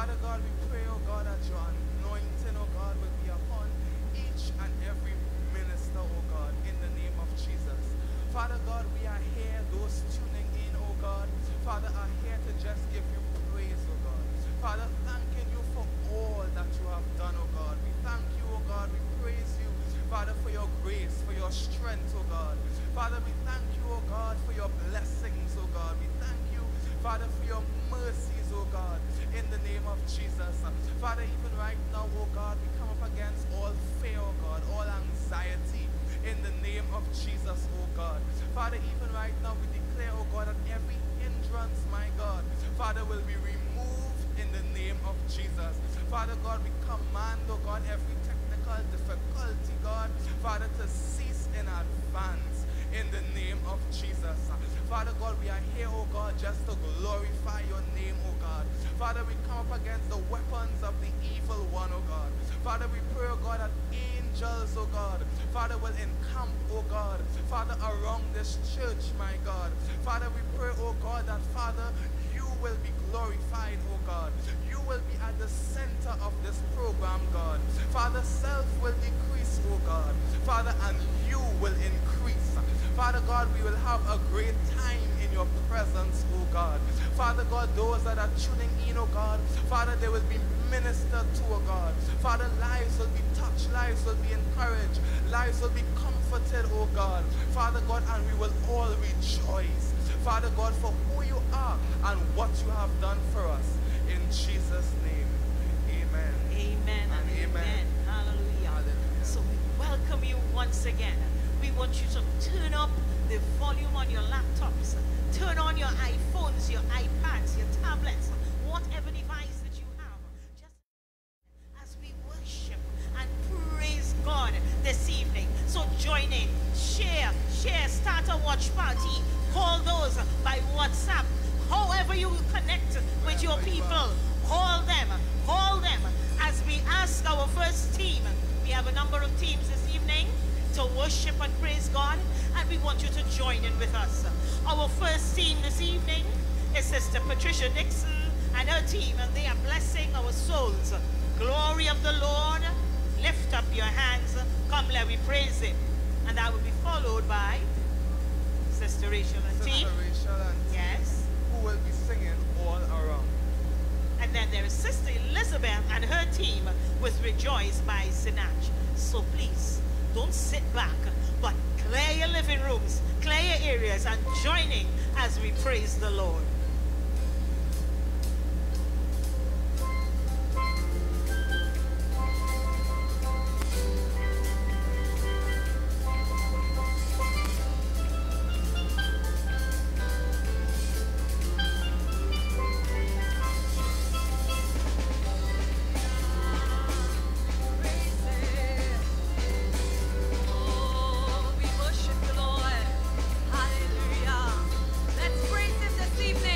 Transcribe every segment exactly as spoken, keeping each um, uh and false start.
Father God, we pray, oh God, that your anointing, oh God, will be upon each and every minister, oh God, in the name of Jesus. Father God, we are here, those tuning in, oh God, Father, are here to just give you praise, oh God. Father, thanking you for all that you have done, oh God. We thank you, oh God, we praise you, Father, for your grace, for your strength, oh God. Father, we thank you, oh God, for your blessings, oh God. We thank you, Father, for your mercies, oh God, in the name of Jesus. Father, even right now, oh God, we come up against all fear, oh God, all anxiety, in the name of Jesus, oh God. Father, even right now, we declare, oh God, that every hindrance, my God, Father, will be removed in the name of Jesus. Father God, we command, oh God, every technical difficulty, God, Father, to cease in advance in the name of Jesus. Father God, we are here, oh God, just to glorify your name, oh God. Father, we come up against the weapons of the evil one, oh God. Father, we pray, oh God, that angels, oh God, Father, will encamp, oh God, Father, around this church, my God. Father, we pray, oh God, that, Father, you will be glorified, oh God. You will be at the center of this program, God. Father, self will decrease, oh God. Father, and you will increase. Father God, we will have a great time in your presence, oh God. Father God, those that are tuning in, oh God, Father, they will be ministered to, oh God. Father, lives will be touched, lives will be encouraged, lives will be comforted, oh God. Father God, and we will all rejoice, Father God, for who you are and what you have done for us. In Jesus' name, amen. Amen and amen. amen. Hallelujah. Hallelujah. So we welcome you once again. We want you to turn up the volume on your laptops, turn on your iPhones, your iPads, your tablets, whatever device that you have. Just as we worship and praise God this evening. So join in, share, share, start a watch party, call those by WhatsApp. However you connect with your people, call them, call them. As we ask our first team, we have a number of teams this evening to worship and praise God, and we want you to join in with us. Our first team this evening is Sister Patricia Dickson and her team, and they are blessing our souls. Glory of the Lord, lift up your hands, come let me praise him. And that will be followed by Sister Rachel and team. Rachel and team, yes, who will be singing all around. And then there is Sister Elizabeth and her team with Rejoice by Sinach. So please, don't sit back, but clear your living rooms, clear your areas, and join in as we praise the Lord. Evening.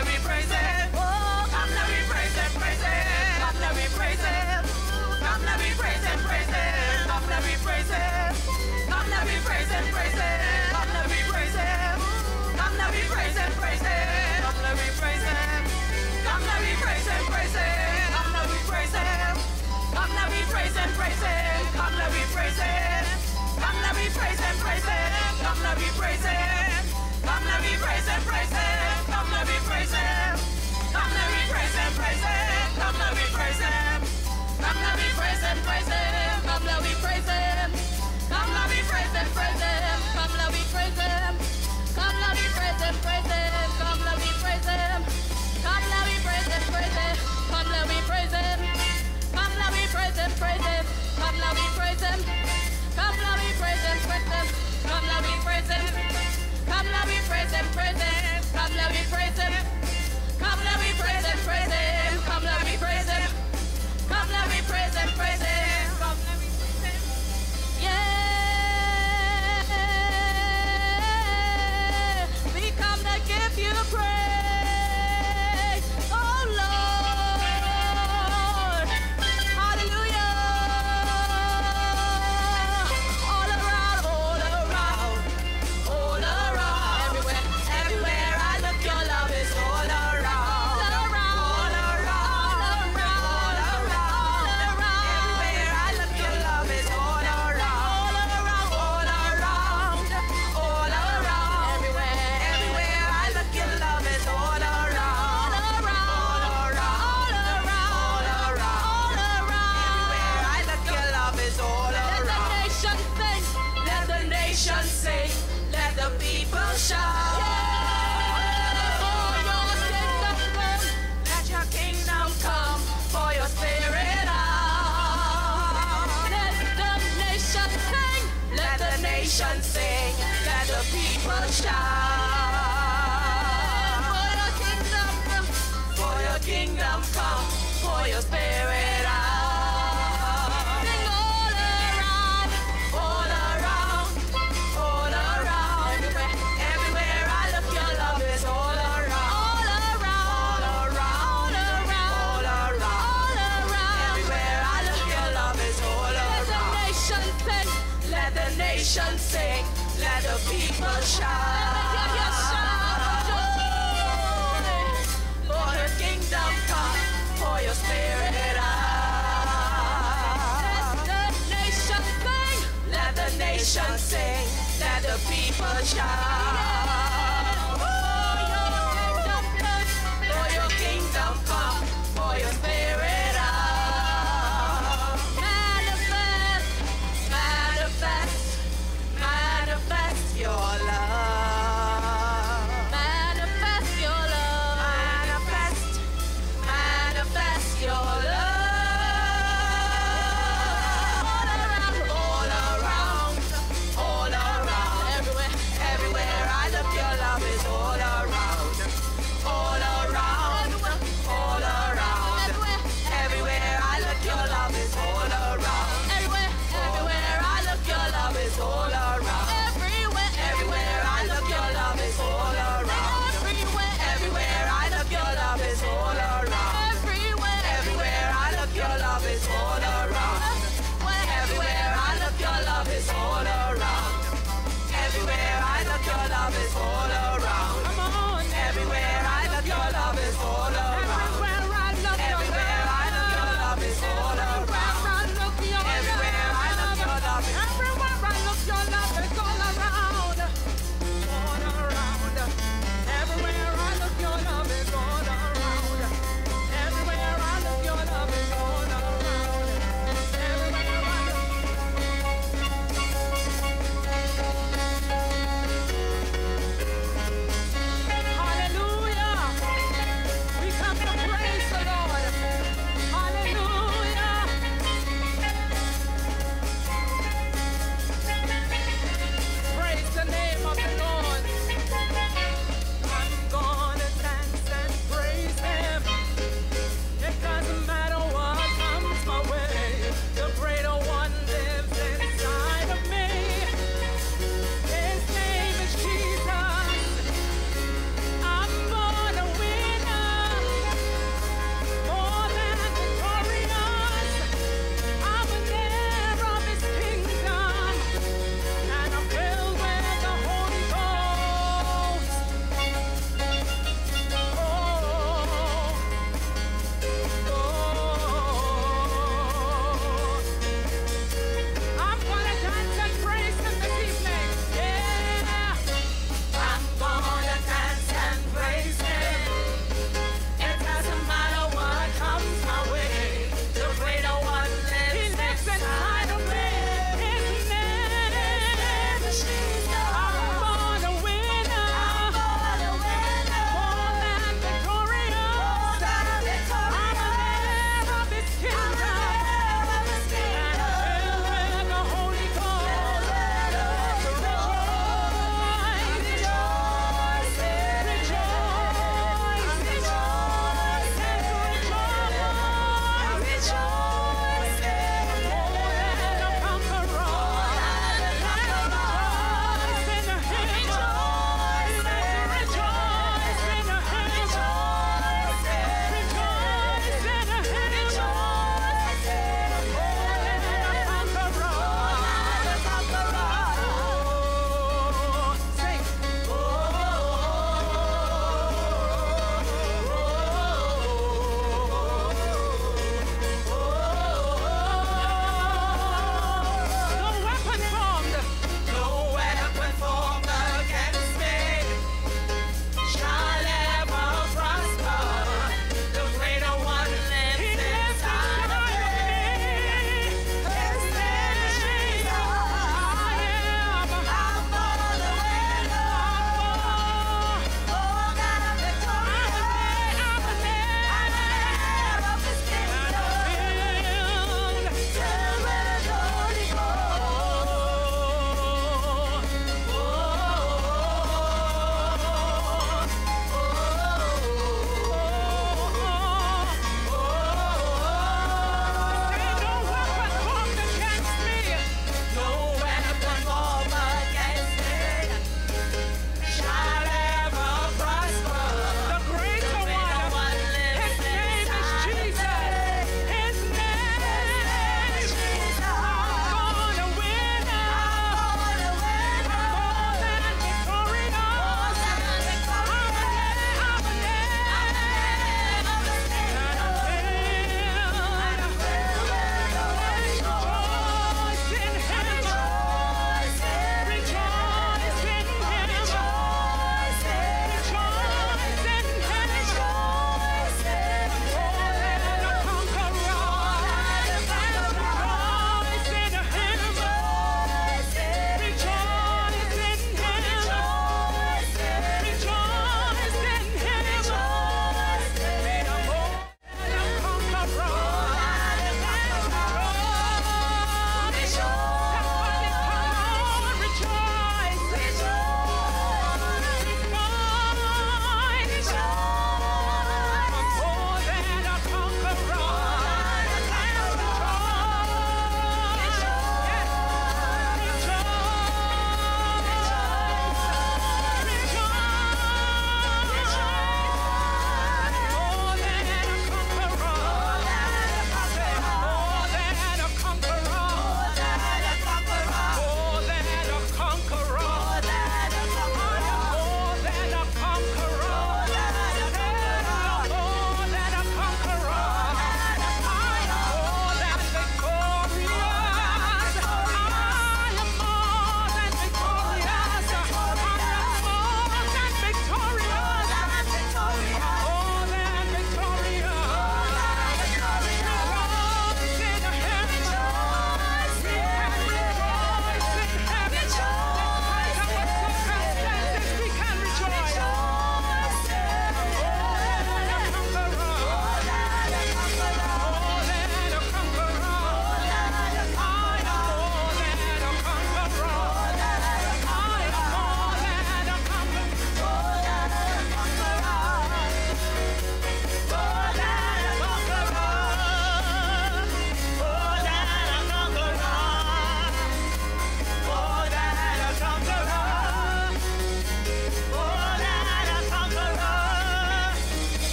let me praise him. Oh, come let me praise him, praise him. Come let me praise him. Come let me praise him, praise him. Come let me praise him. Come let me praise him, praise him. Come let me praise him. Come let me praise him, praise him. Come let me praise him. Come let me praise him, praise him. Come let me praise him. Come let me praise him, praise him. Come let me praise him. Come let me praise him, praise him. Come let me praise him. Come let me praise him, praise him. Come let me praise him. Come let me praise him, praise him. Come let me praise him. Come let me praise him, praise him. Come let me praise him. Come let me praise him, praise him. Come let me praise him. Come let me praise him, praise him. Come let me praise him. Come let me praise him, praise him. Come let me praise him. Come let me praise him, praise him. Come let me praise him. Come let me praise him, praise him. Come let me praise him. Come let me praise him, praise him. Come let me praise him. Come let me praise him, praise him. Come let me praise him. Come let me praise him, praise him. Come let me praise him. Yeah. We come to give you praise. Oh Lord. Hallelujah. All around, all around, all around. Everywhere, everywhere I look, your love is all around. All around, all around, all around, all around. Everywhere I look, your love is all around. All around, all around, all around. Everywhere, everywhere I look, your love is all around. All around, all around, all around, all around. Everywhere I look, your love is all around. Let the nation sing, let the nation sing, let the people shout. For your kingdom come, let your kingdom come, for your spirit out. Let the nation sing, let the nation sing, let the people shout. For your kingdom come, for your kingdom come, for your spirit out. Sing all around, all around, all around. Everywhere, everywhere I look, your love is all around. All around, all around, all around, all around. Everywhere I look, your love is all around. Let the nation sing, let the nation sing, let the people shout. Let the shout of joy. For your kingdom come, for your spirit out. Let the nation sing, let the nation sing, let the people shout. For your kingdom come, for your kingdom come, for your spirit out. Manifest, manifest, manifest your love. Manifest your love. Manifest, manifest your love. All around, all around, all around. Everywhere, everywhere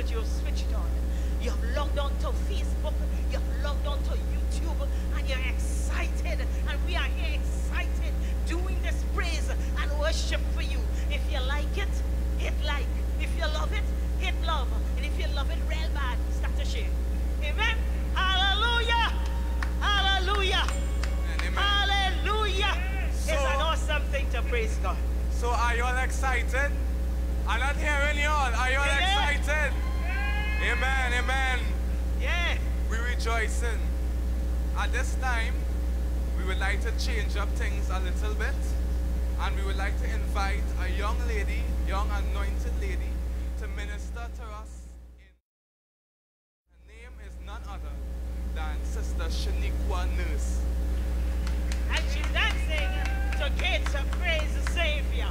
that you've switched on. You have logged on to Facebook, you have logged on to YouTube, and you're excited. And we are here excited doing this praise and worship for you. If you like it, hit like. If you love it, hit love. And if you love it real bad, start to share. Amen. Hallelujah. Hallelujah. Amen. Hallelujah. So, it's an awesome thing to praise God. So are you all excited? I'm not hearing you all. Are you all Amen. excited? Amen. Amen. Yeah. We rejoicing. At this time, we would like to change up things a little bit. And we would like to invite a young lady, young anointed lady, to minister to us. Her name is none other than Sister Shaniqua Nurse. And she's dancing to kids to praise the Savior.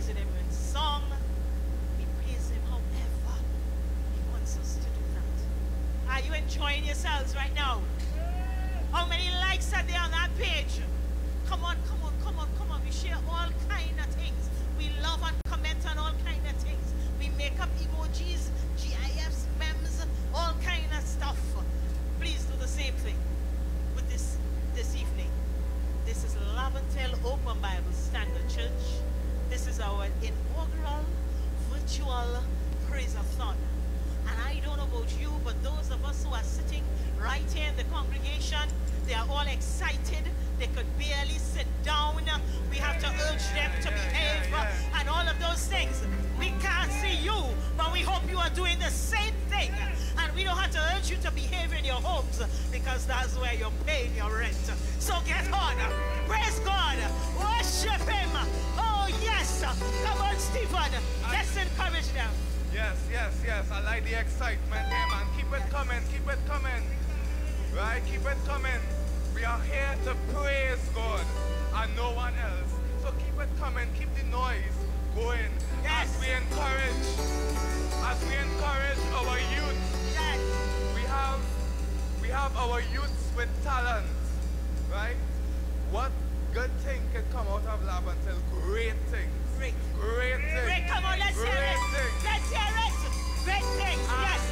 praising him in song. We praise him however he wants us to do that. Are you enjoying yourselves right now? How many likes are there on that page? Come on, come on, come on, come on. We share all kind of things. We love and comment on all kind of things. We make up emojis, GIFs, memes, all kind of stuff. Please do the same thing with this this evening. This is Laventille Open Bible Standard Church. This is our inaugural virtual Praise-A-Thon. And I don't know about you, but those of us who are sitting right here in the congregation, they are all excited. They could barely sit down. We have to urge them to behave and all of those things. We can't see you, but we hope you are doing the same thing. And we don't have to urge you to behave in your homes because that's where you're paying your rent. So get on. Praise God. Worship him. Oh, yes. Come on, Stephen. Let's encourage them. Yes, yes, yes. I like the excitement here, man. Keep it coming. Keep it coming. Right? Keep it coming. We are here to praise God and no one else. So keep it coming. Keep the noise going. Yes. As we encourage, as we encourage our youth. Yes. We have, we have our youths with talents, right? What good thing can come out of Laventille? Great things. Great. Great things. Great. Come on, let's Great hear it. things. Let's hear it. Great things. And, yes.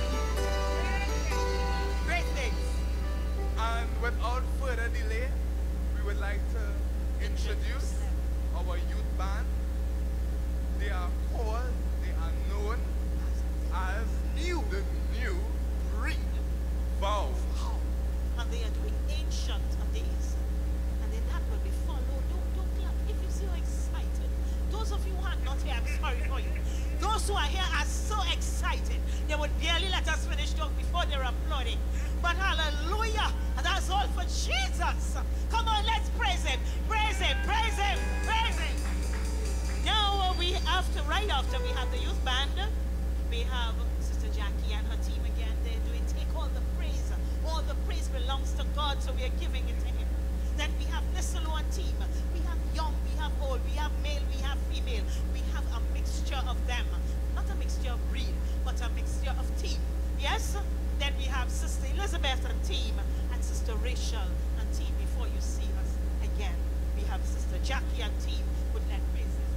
Great things. And without further delay, we would like to introduce our youth band. They are called, they are known as new, the new breed. Vaughn. And they are doing ancient of days. And then that will be followed. Don't, don't clap if you see how excited. Those of you who are not here, I'm sorry for you. Those who are here are so excited. They would barely let us finish talk before they're applauding. But hallelujah. And that's all for Jesus. Come on, let's praise him. Praise him, praise him, praise him. Now we after, right after we have the youth band, we have Sister Jackie and her team again. They're doing take all the praise. All the praise belongs to God, so we are giving it to him. Then we have Nsilo and Team. We have young, we have old, we have male, we have female. We have a mixture of them. Not a mixture of breed, but a mixture of team. Yes? Then we have Sister Elizabeth and Team and Sister Rachel and Team. Before you see us again, we have Sister Jackie and Team with that praises.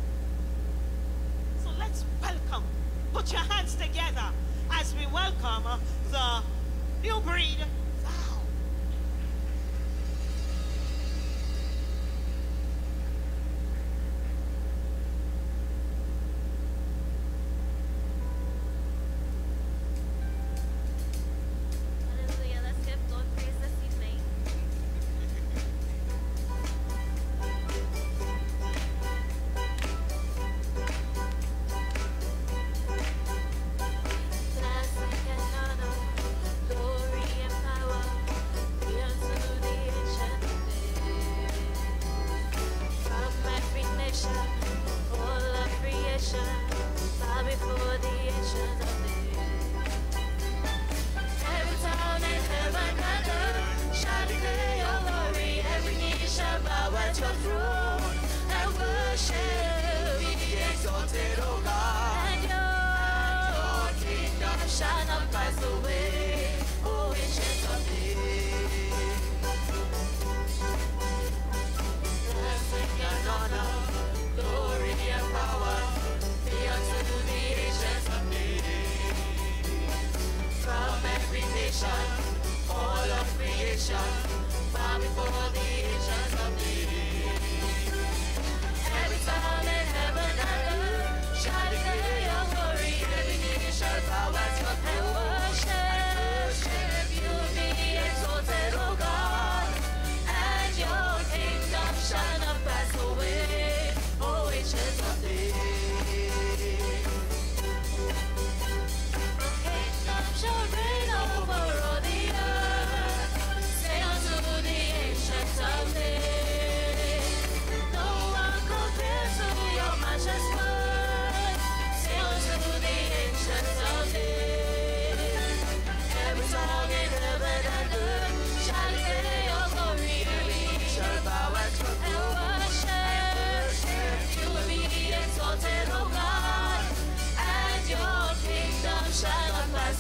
So let's welcome. Put your hands together as we welcome the new breed. Bow before the ancients of days. Every tongue in heaven and earth shall declare your glory. Every knee shall bow at your throne and worship.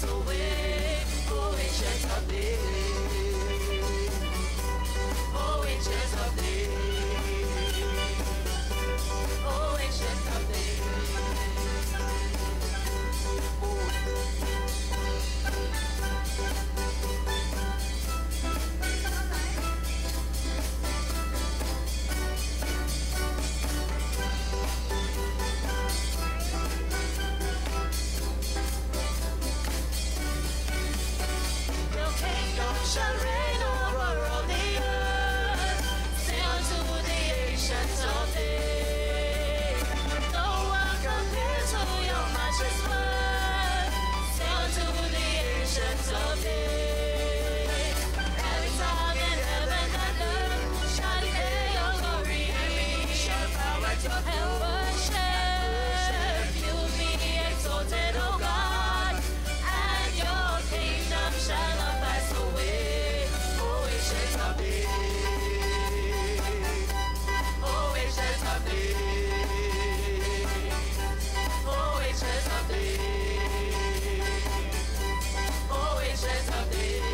pass away. Oh, ancient of days. Oh, ancient of days. Oh, ancient of days. Shall reign over all the earth. Say unto the ancients of days. No one compares to your matchless word. Say unto the ancients of days. Every tongue in heaven and earth shall declare your glory, and we shall bow at your feet. Worship you, be exalted, O God, and your kingdom shall not pass away. Oh, ancient of days. Oh, ancient of days. Oh, ancient of days. Oh, ancient of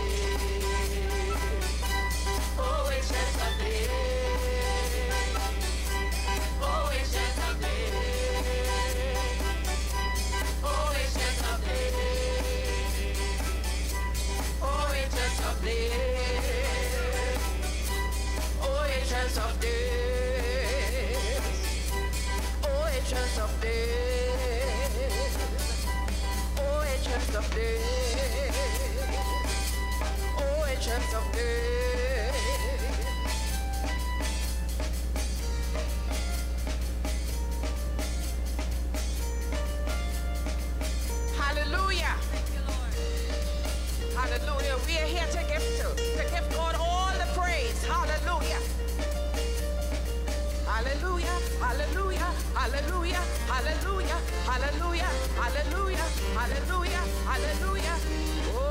days. Oh, ancient of days. Oh, ancient of days. Oh, ancient of days. Oh, ancient of days. Oh, ancient of days. Oh, ancient of days. Oh, ancient of days. Oh, ancient of days. Hallelujah. Hallelujah. We are here to give to, to give God all the praise. Hallelujah. Hallelujah. Hallelujah. Hallelujah. Hallelujah. Hallelujah. Hallelujah. Hallelujah. Hallelujah. Oh.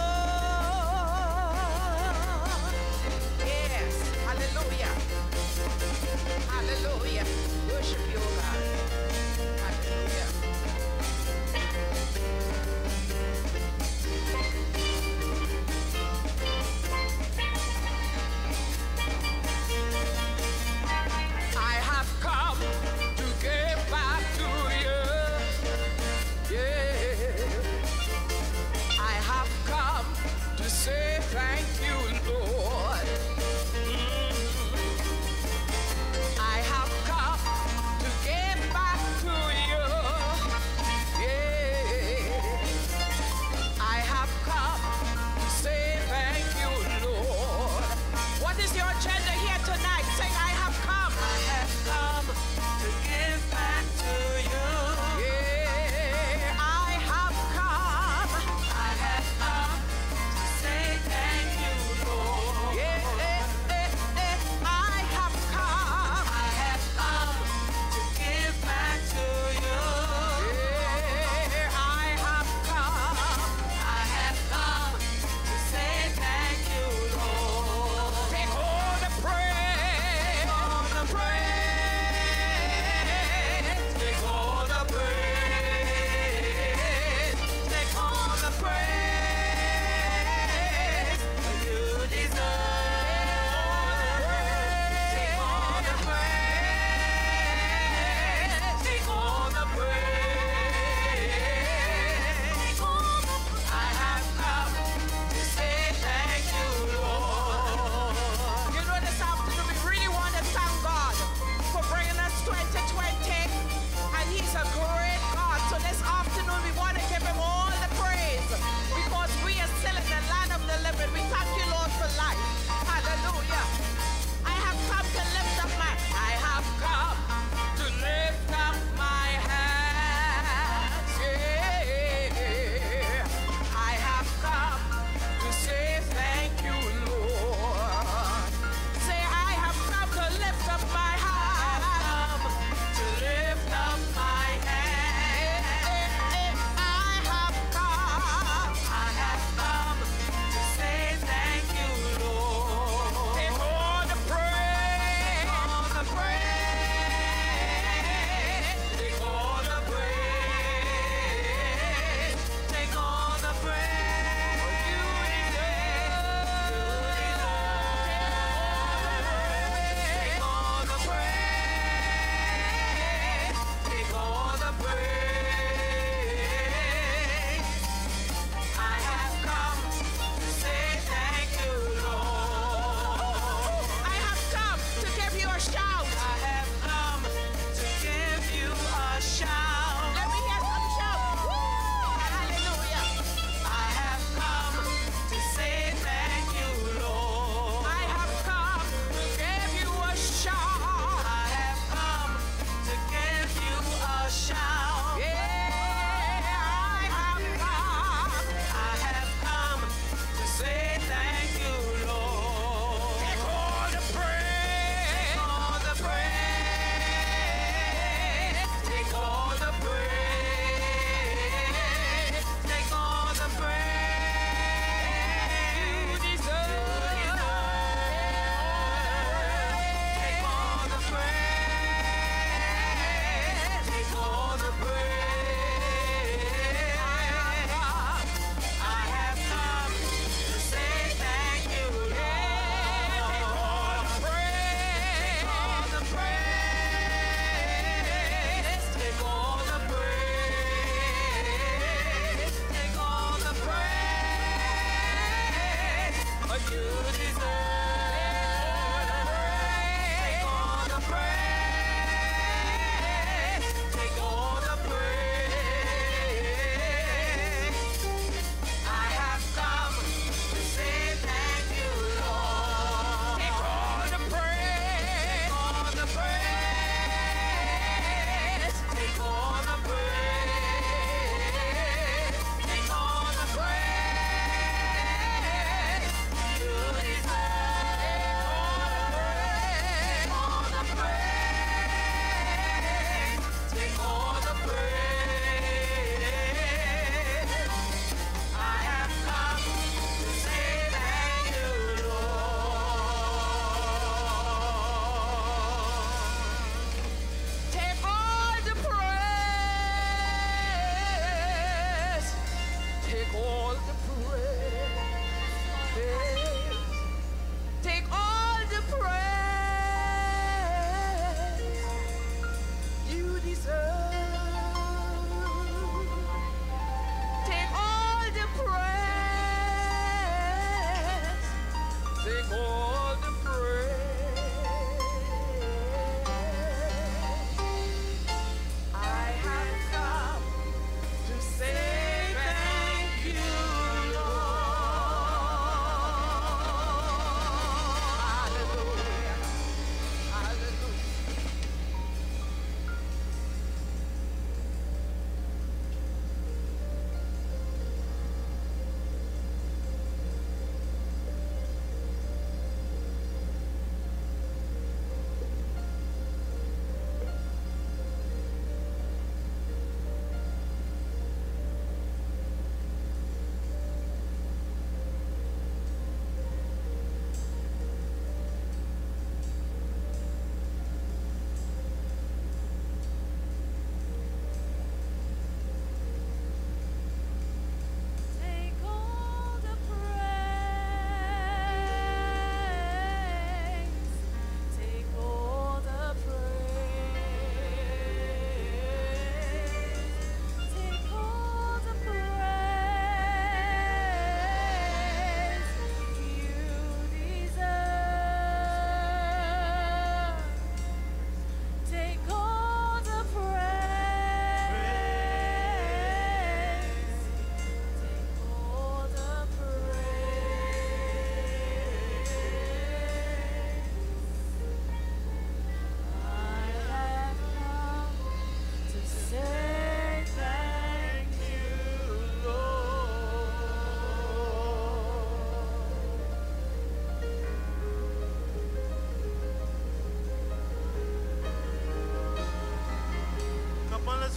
Yes. Hallelujah. Hallelujah. Worship you, God. Hallelujah. I have come to give back to you. Yeah. I have come to say thank you, Lord. Mm. I have come to give back to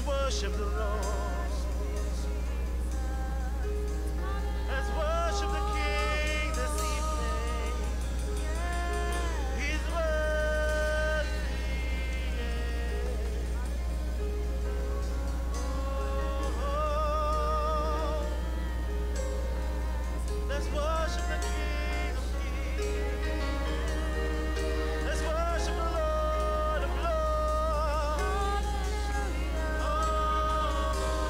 worship the Lord. Let's worship the King this evening. He's worthy. Oh, let's worship the King of Kings. Let's worship the Lord of Lords. Oh,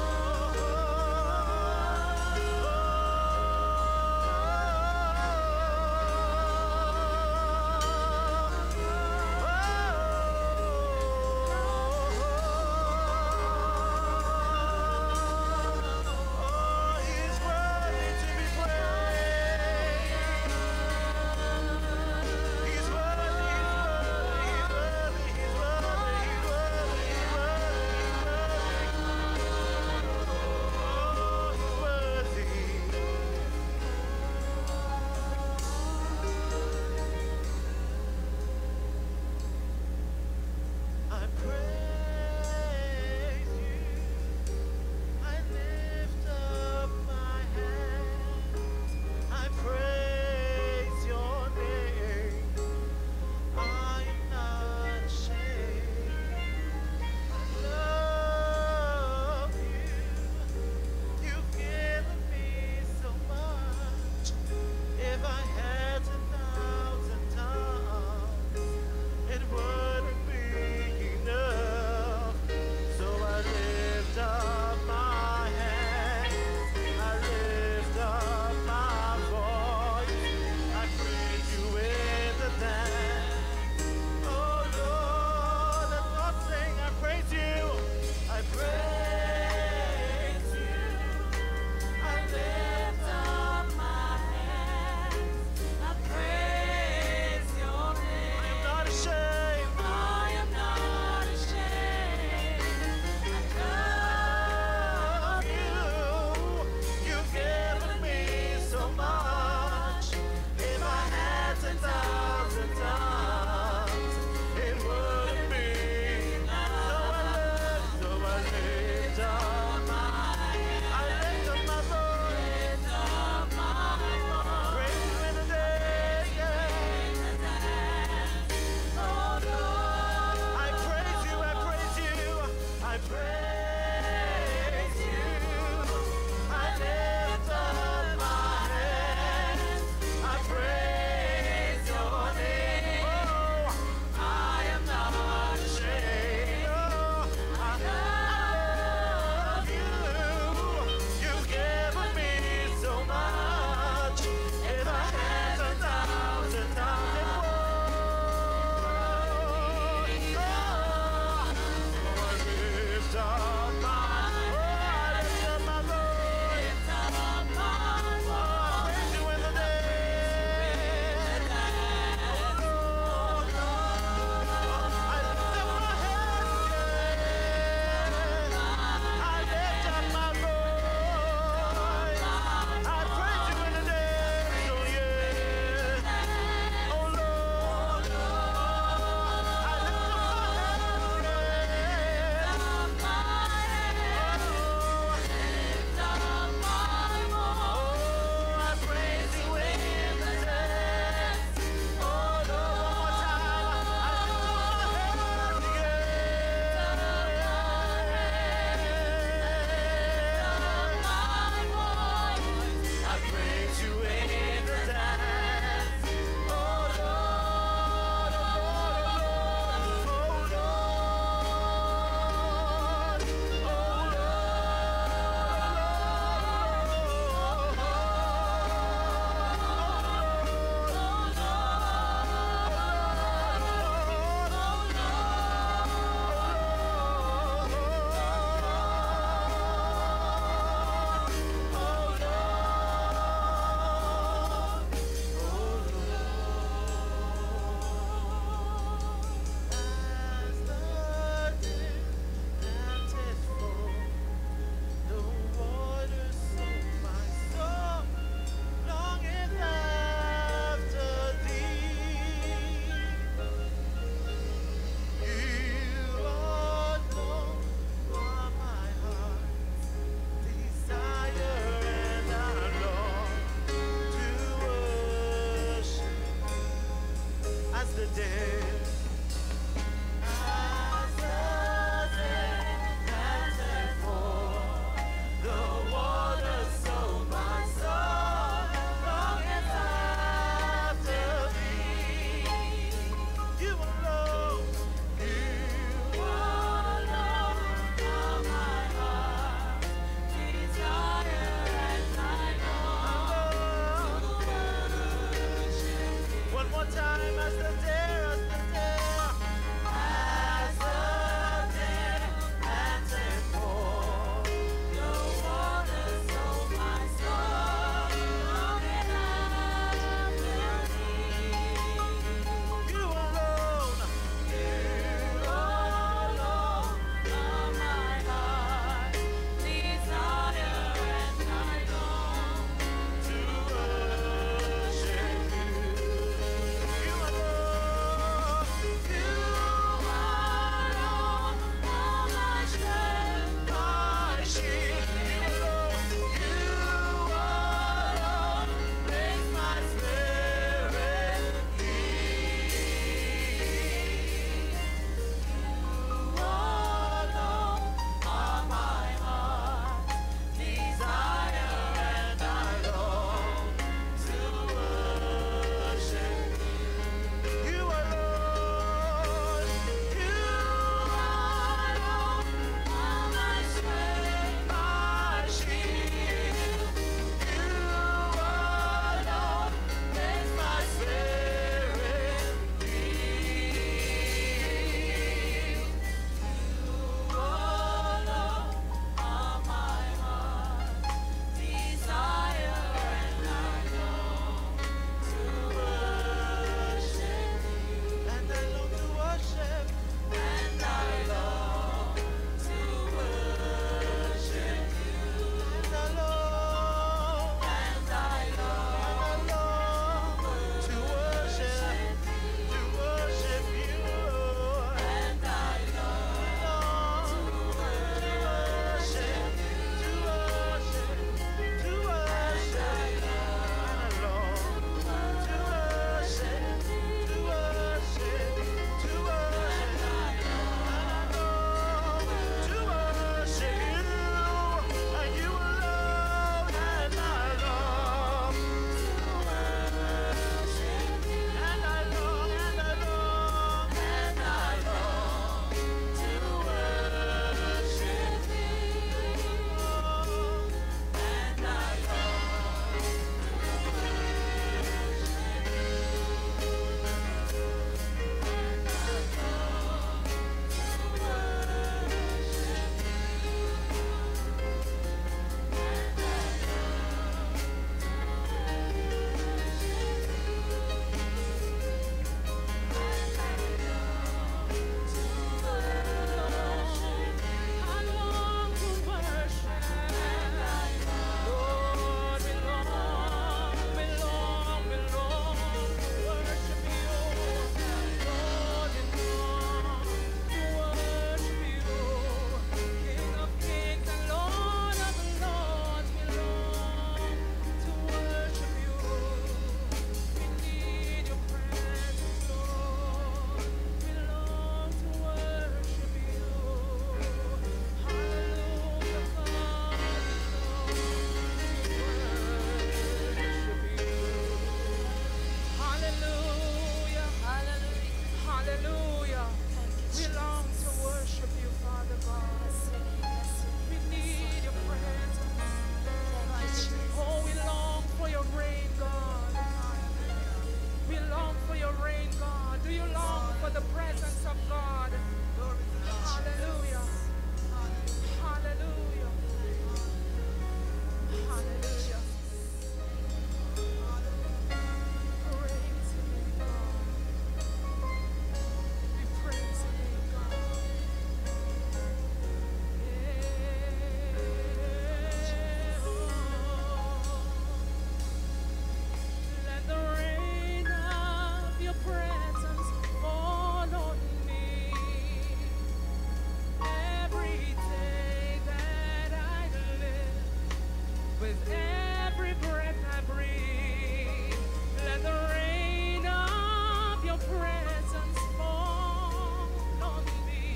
with every breath I breathe. Let the rain of your presence fall on me.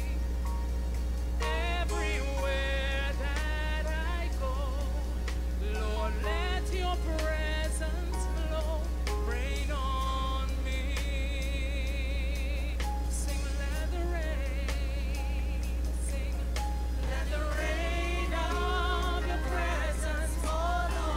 Everywhere that I go, Lord, let your presence flow, rain on me. Sing, let the rain, sing, let the rain of your presence fall on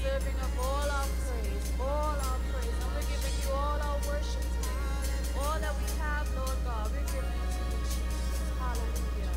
deserving of all our praise, all our praise. And we're giving you all our worship today. All that we have, Lord God, we're giving it to you, Jesus. Hallelujah.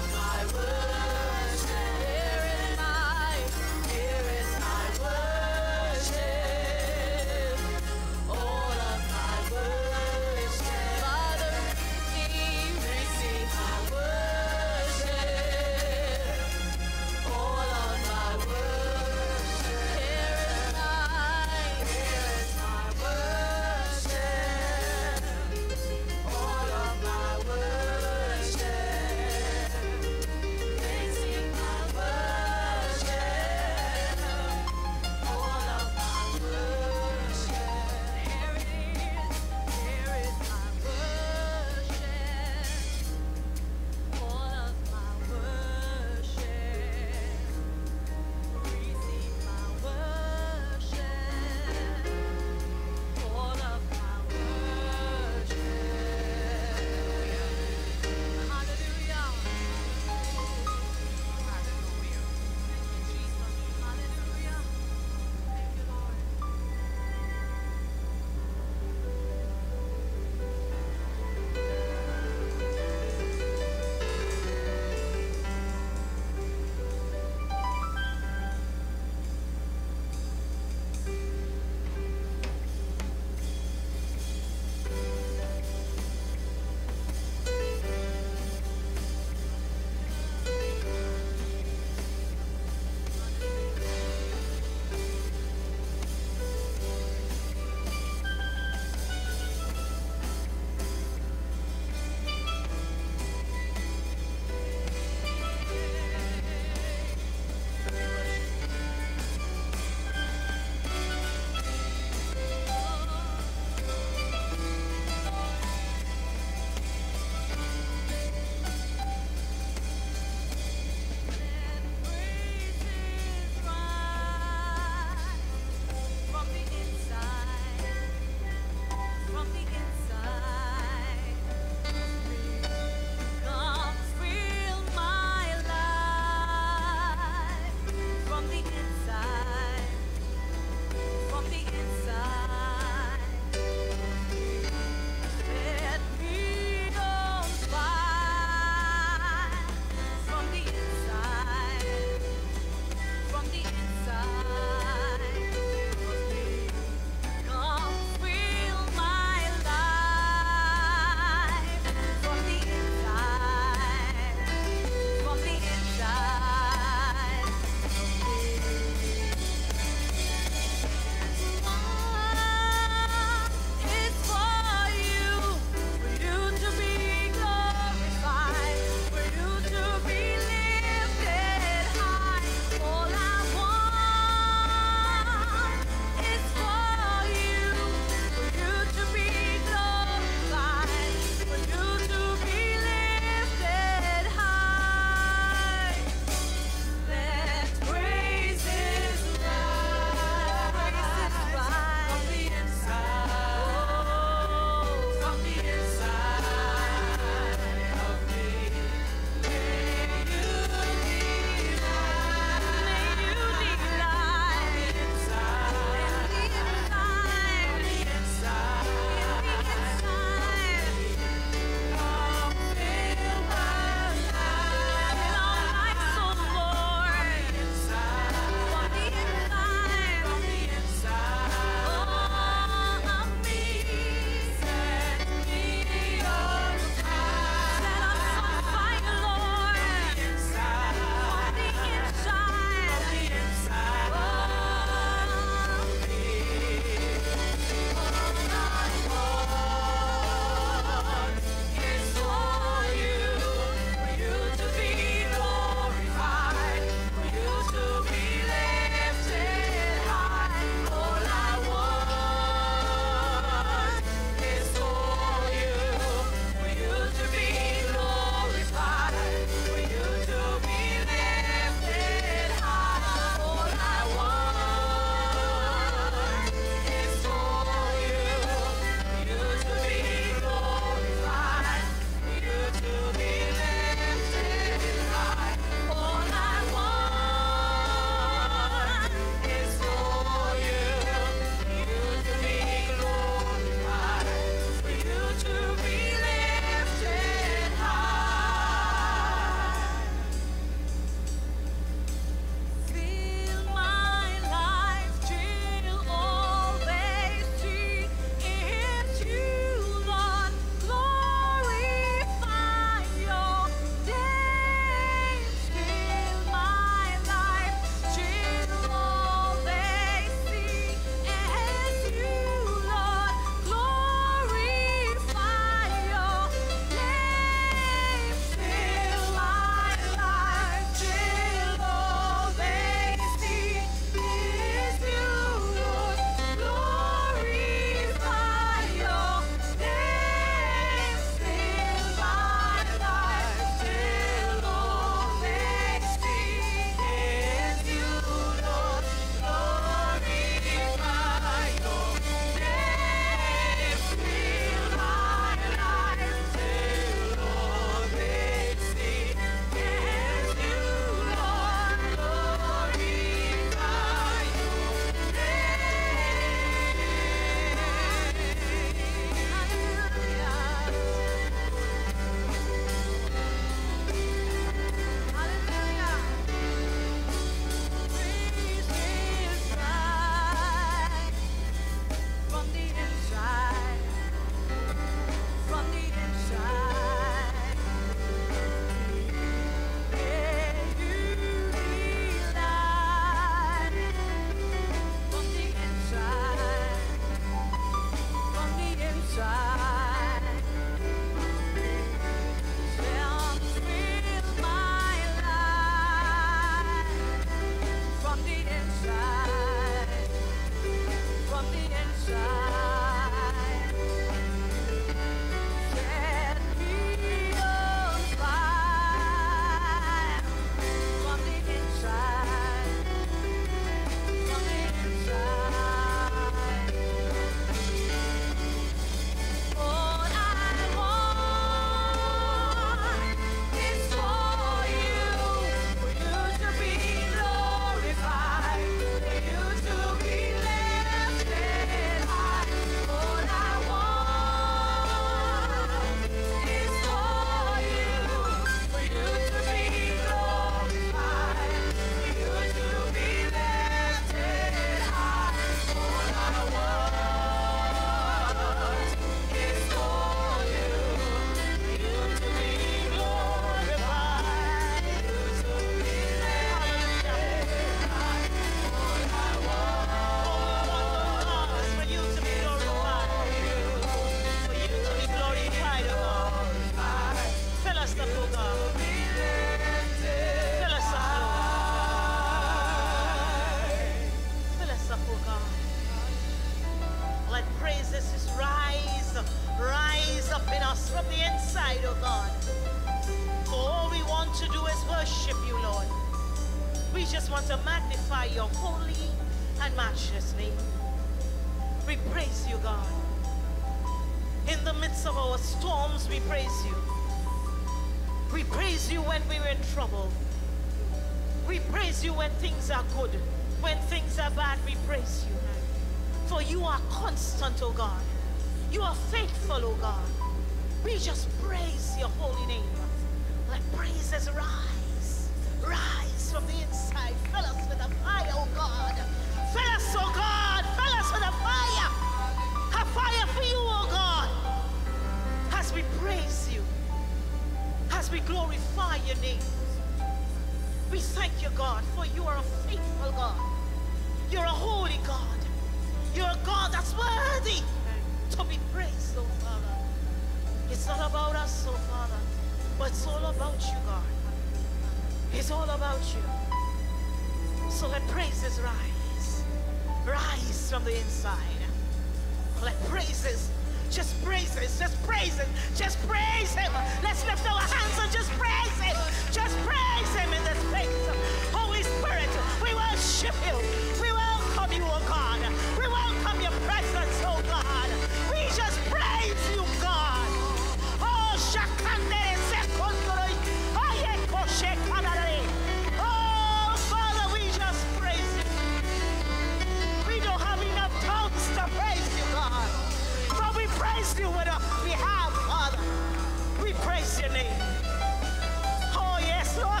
praises is rise, rise up in us from the inside, oh God. For all we want to do is worship you, Lord. We just want to magnify your holy and matchless name. We praise you, God. In the midst of our storms, we praise you. We praise you when we're in trouble. We praise you when things are good. When things are bad, we praise you. For you are constant, oh God. You are faithful, oh God. We just praise your holy name. Let praises rise. Rise from the inside. Fill us with a fire, oh God. Fill us, oh God. Fill us with a fire. A fire for you, oh God. As we praise you. As we glorify your name. We thank you, God, for you are a faithful God. You're a holy God. You're a God that's worthy to be praised, oh Father. It's not about us, oh Father, but it's all about you, God. It's all about you. So let praises rise. Rise from the inside. Let praises, just praises, just praises, just praise him. Let's lift our hands and just praise him. Just praise him in this place. Holy Spirit, we worship you. We welcome you, oh God. We welcome your presence, oh God. We just praise you, God. Oh, Shakandere Sekondore. Ayeko Shekadare. Oh, Father, we just praise you. We don't have enough tongues to praise you, God. But we praise you with what we have, Father. We praise your name. Oh, yes, Lord.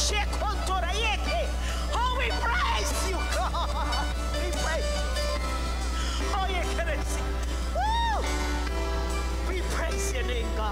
Oh, we praise you, God. We praise you. Oh, you can see. Woo! We praise your name, God.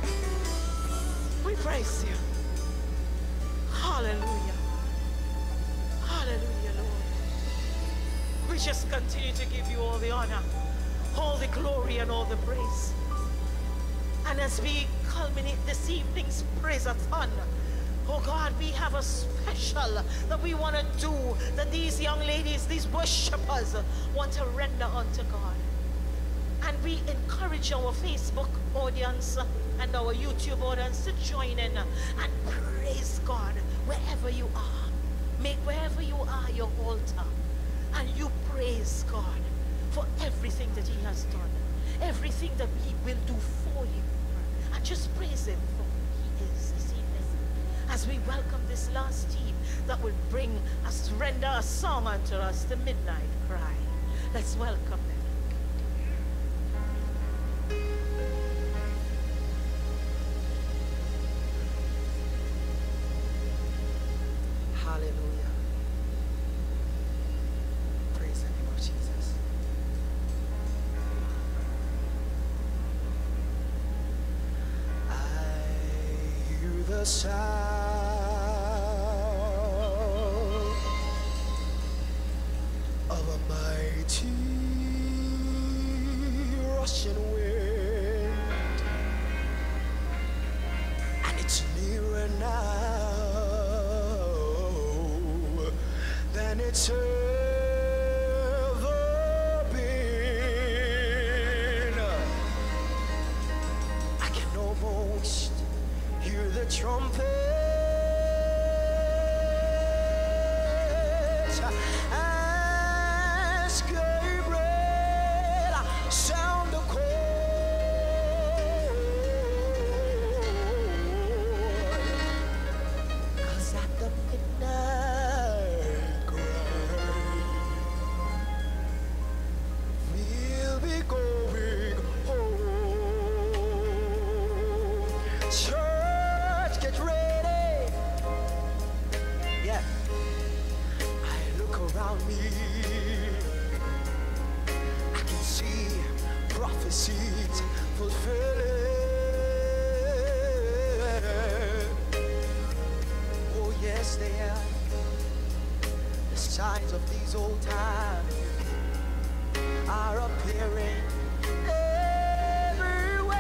We praise you. Hallelujah. Hallelujah, Lord. We just continue to give you all the honor, all the glory, and all the praise. And as we culminate this evening's Praise-A-Thon, oh God, we have a special that we want to do, that these young ladies, these worshipers want to render unto God. And we encourage our Facebook audience and our YouTube audience to join in and praise God wherever you are. Make wherever you are your altar. And you praise God for everything that he has done, everything that he will do for you. And just praise him for who he is this evening. As we welcome this last team that will bring us, render a song unto us, the Midnight Cry. Let's welcome them. Hallelujah. Praise the name of Jesus. I hear the sound of a mighty rushing wind, and it's nearer now than it's ever been. I can almost hear the trumpet as Gabriel sound the call. 'Cause at the midnight cry, we'll be going home. Church, get ready. Yeah. I look around me, I can see prophecies fulfilling. Oh yes, they are. The signs of these old times are appearing everywhere.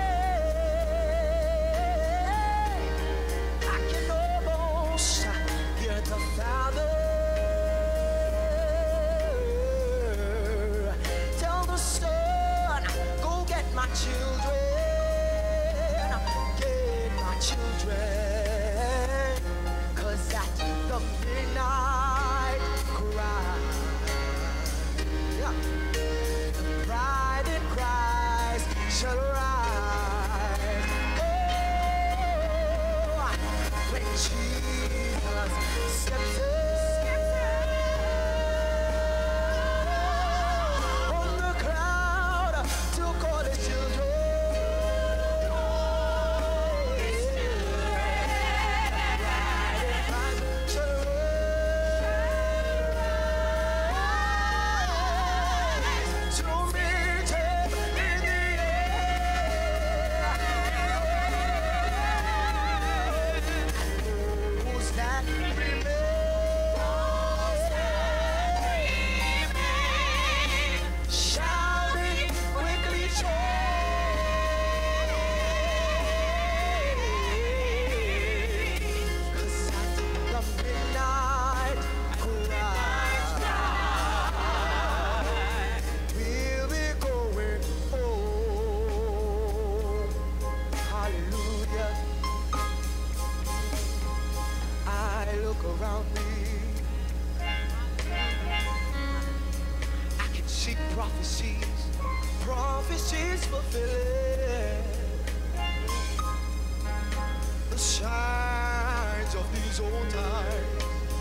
I can almost hear the Father tell the Son, my children, get my children, 'cause at the midnight cry, yeah, the bride in Christ shall rise. Oh, when Jesus steps in on the cloud to call his children. Around me, I can see prophecies, prophecies fulfilling. The signs of these old times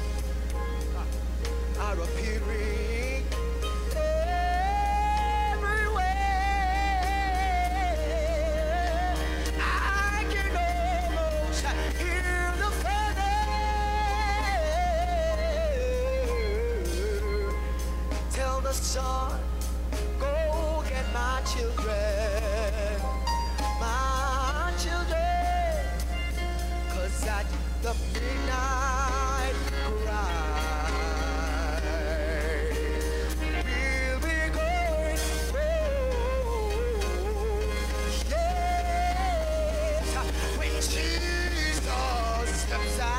are appearing everywhere. I can almost hear the tell the sun, go get my children, my children, 'cause at the midnight cry, we'll be going home. Yes, when Jesus steps out.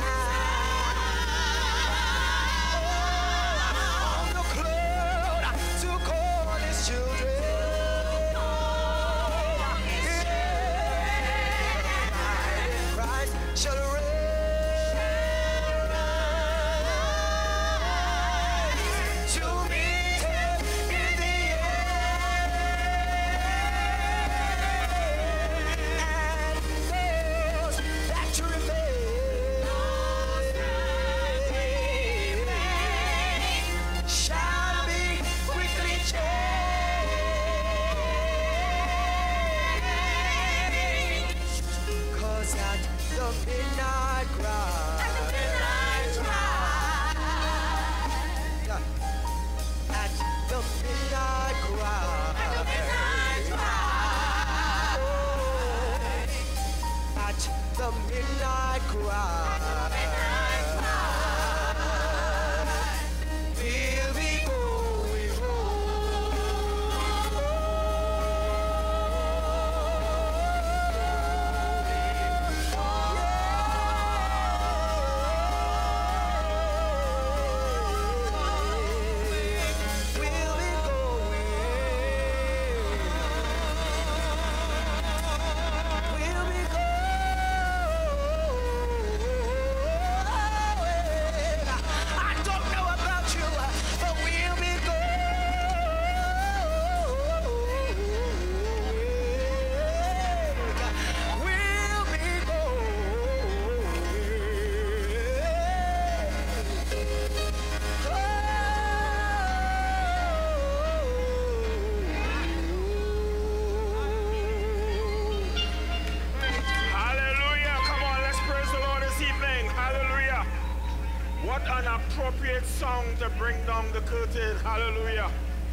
Appropriate song to bring down the curtain. Hallelujah.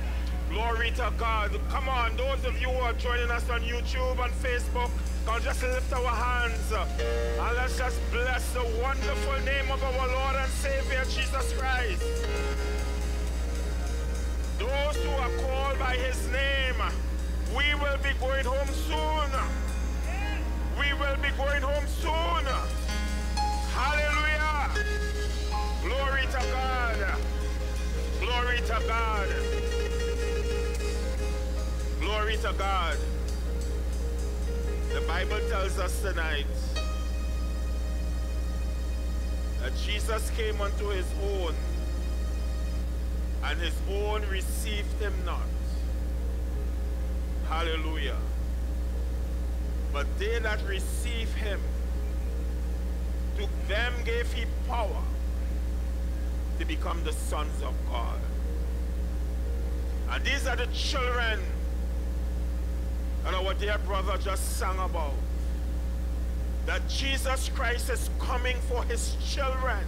Glory to God. Come on, those of you who are joining us on YouTube and Facebook, can just lift our hands and let's just bless the wonderful name of our Lord and Savior Jesus Christ. Those who are called by his name, we will be going home soon. We will be going home soon. Hallelujah. Glory to God. Glory to God. Glory Glory to God. The Bible tells us tonight that Jesus came unto his own, and his own received him not. Hallelujah. But they that receive him, to them gave he power to become the sons of God. And these are the children that our dear brother just sang about. That Jesus Christ is coming for his children.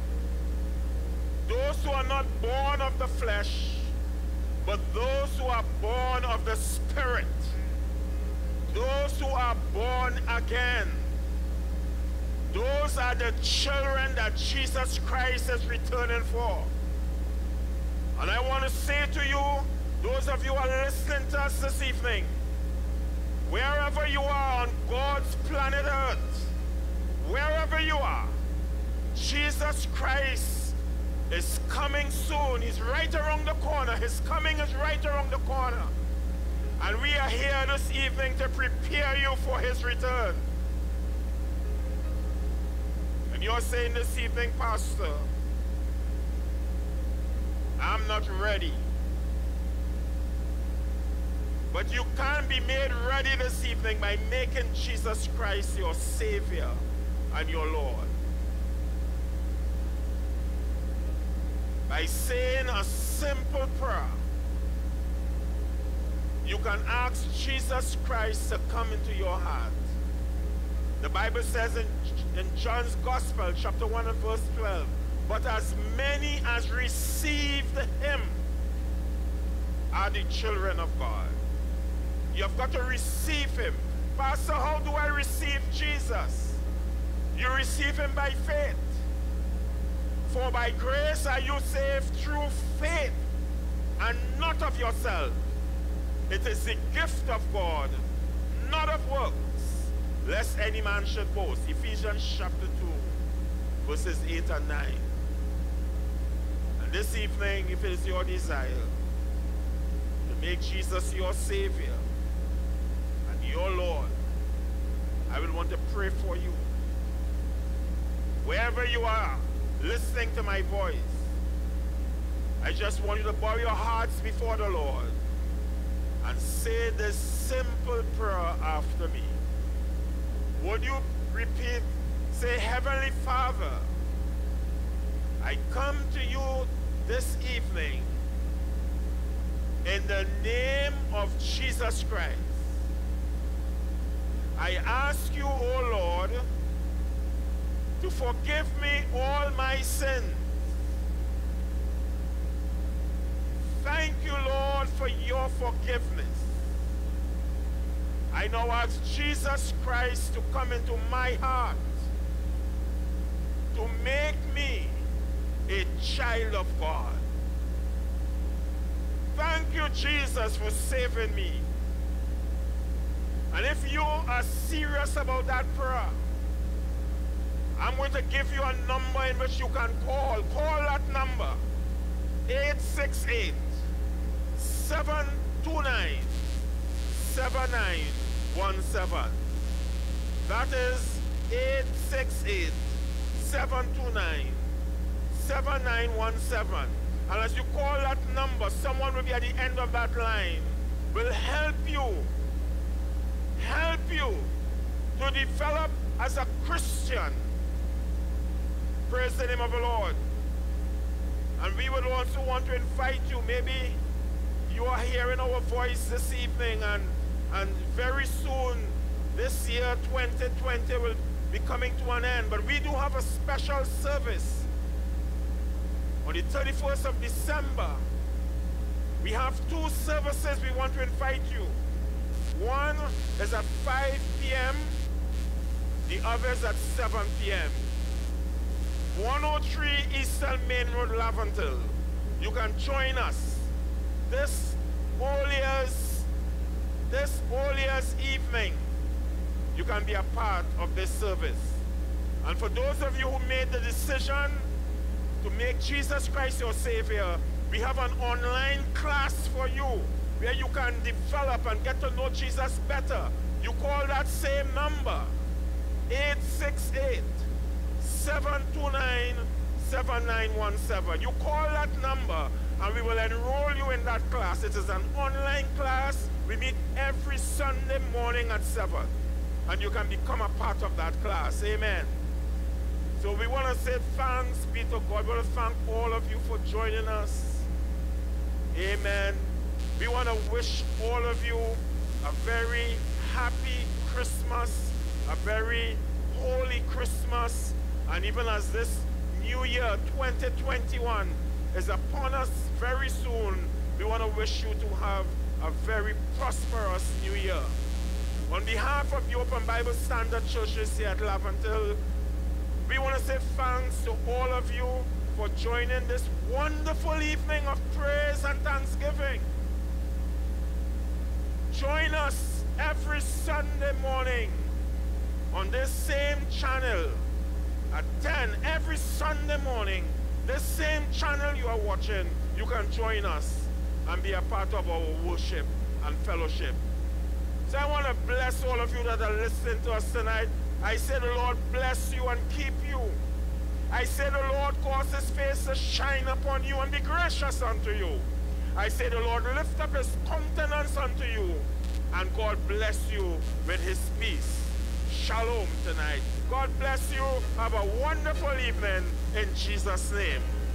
Those who are not born of the flesh, but those who are born of the Spirit. Those who are born again. Those are the children that Jesus Christ is returning for. And I want to say to you, those of you who are listening to us this evening, wherever you are on God's planet Earth, wherever you are, Jesus Christ is coming soon. He's right around the corner. His coming is right around the corner. And we are here this evening to prepare you for his return. And you're saying this evening, Pastor, I'm not ready. But you can be made ready this evening by making Jesus Christ your Savior and your Lord. By saying a simple prayer, you can ask Jesus Christ to come into your heart. The Bible says in, in John's Gospel, chapter one and verse twelve, but as many as received him are the children of God. You've got to receive him. Pastor, how do I receive Jesus? You receive him by faith. For by grace are you saved through faith, and not of yourself. It is the gift of God, not of works, lest any man should boast. Ephesians chapter two, verses eight and nine. And this evening, if it is your desire to make Jesus your Savior and your Lord, I will want to pray for you. Wherever you are, listening to my voice, I just want you to bow your hearts before the Lord and say this simple prayer after me. Would you repeat? Say, Heavenly Father, I come to you this evening in the name of Jesus Christ. I ask you, O Lord, to forgive me all my sins. Thank you, Lord, for your forgiveness. I now ask Jesus Christ to come into my heart, to make me a child of God. Thank you, Jesus, for saving me. And if you are serious about that prayer, I'm going to give you a number in which you can call. Call that number, eight six eight, seven two nine, seven nine one seven. That is eight six eight, seven two nine, seven nine one seven. And as you call that number, someone will be at the end of that line, will help you, help you to develop as a Christian. Praise the name of the Lord. And we would also want to invite you. Maybe you are hearing our voice this evening, and, and very soon, this year, twenty twenty, will be coming to an end. But we do have a special service on the thirty-first of December. We have two services we want to invite you. One is at five p m The other is at seven p m one oh three Eastern Main Road, Laventille. You can join us this All Year's, this All Year's evening. You can be a part of this service. And for those of you who made the decision to make Jesus Christ your Savior, we have an online class for you where you can develop and get to know Jesus better, you call that same number, eight six eight, seven two nine, seven nine one seven. You call that number and we will enroll you in that class. It is an online class. We meet every Sunday morning at seven. And you can become a part of that class. Amen. So we want to say thanks be to God. We want to thank all of you for joining us. Amen. We want to wish all of you a very happy Christmas, a very holy Christmas, and even as this new year, twenty twenty-one, is upon us very soon, we want to wish you to have a very prosperous new year. On behalf of the Open Bible Standard Churches here at Laventille, we want to say thanks to all of you for joining this wonderful evening of praise and thanksgiving. Join us every Sunday morning on this same channel at ten. Every Sunday morning, this same channel you are watching, you can join us and be a part of our worship and fellowship. So I want to bless all of you that are listening to us tonight. I say the Lord bless you and keep you. I say the Lord cause his face to shine upon you and be gracious unto you. I say the Lord lift up his countenance unto you, and God bless you with his peace. Shalom tonight. God bless you. Have a wonderful evening in Jesus' name.